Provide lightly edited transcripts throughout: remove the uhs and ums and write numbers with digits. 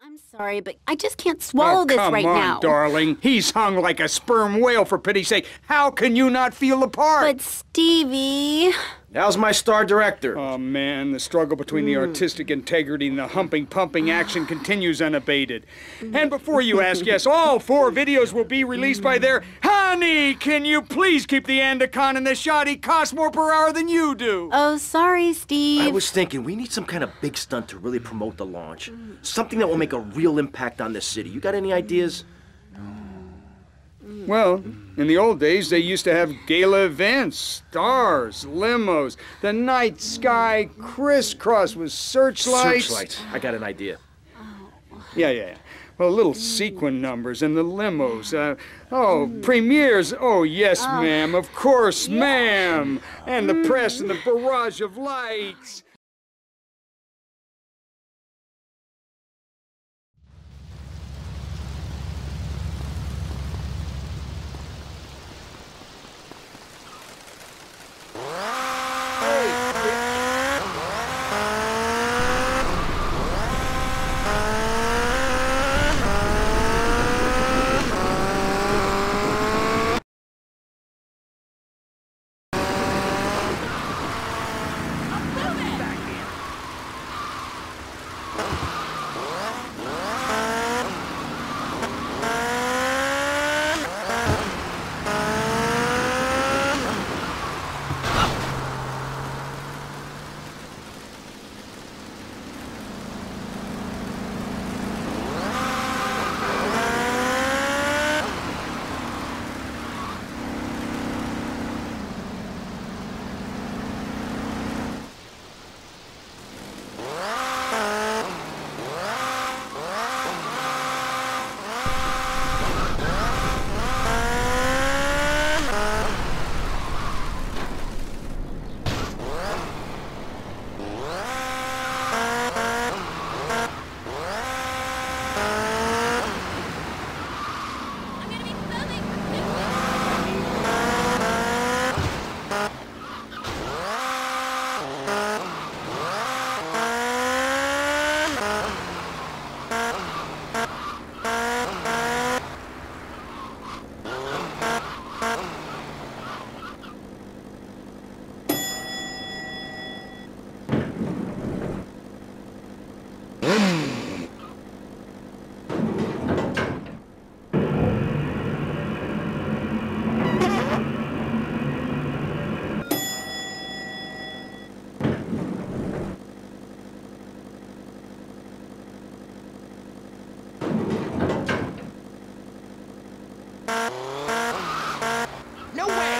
I'm sorry, but I just can't swallow this right Come now. on, darling. He's hung like a sperm whale, for pity's sake. How can you not feel the part? But Stevie... How's my star director? Oh, man, the struggle between the artistic integrity and the humping, pumping action continues unabated. And before you ask, yes, all 4 videos will be released by their... Honey, can you please keep the Andacon in the shot? He costs more per hour than you do. Oh, sorry, Steve. I was thinking we need some kind of big stunt to really promote the launch. Something that will make a real impact on the city. You got any ideas? Well, in the old days, they used to have gala events, stars, limos, the night sky crisscross with searchlights. Searchlights. I got an idea. Yeah. Well, little sequin numbers and the limos. Premieres. Oh, yes, ma'am. Of course, ma'am. And the press and the barrage of lights. No way!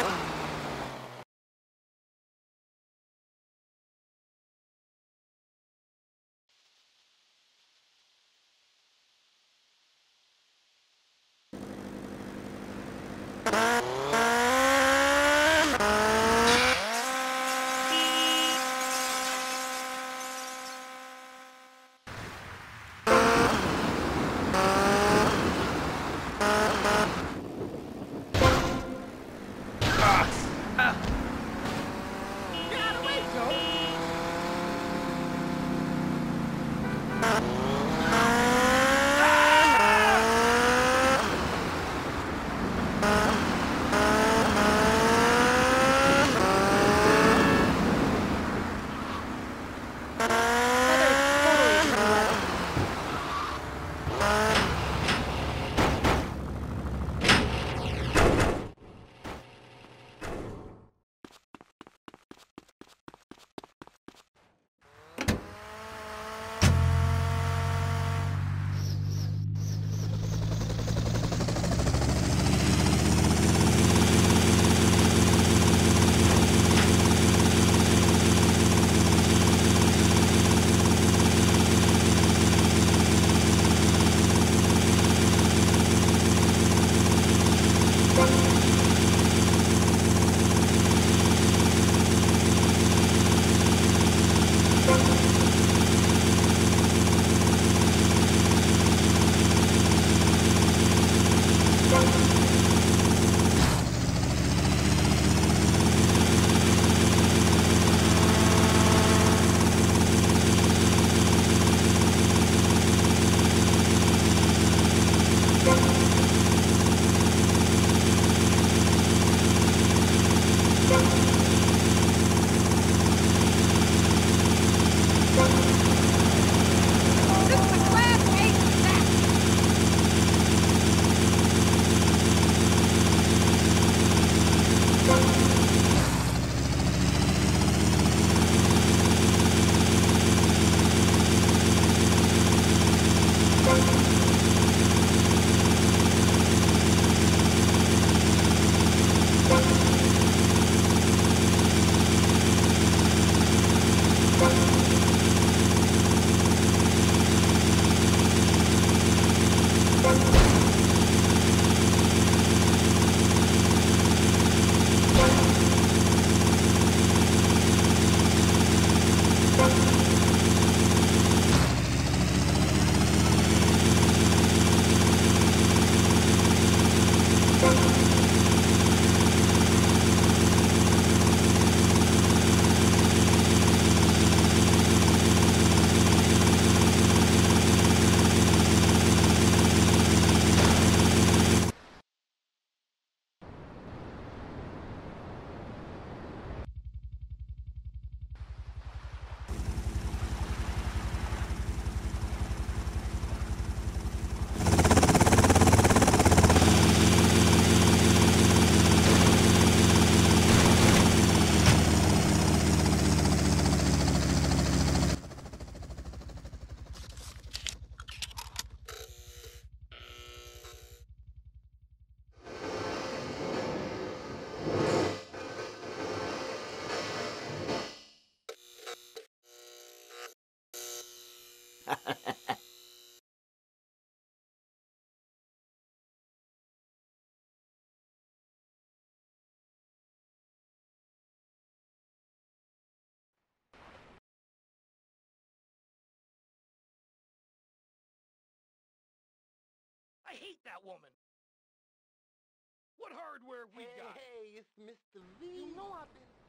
I hate that woman. What hardware we got? Hey, it's Mr. V. You know I've been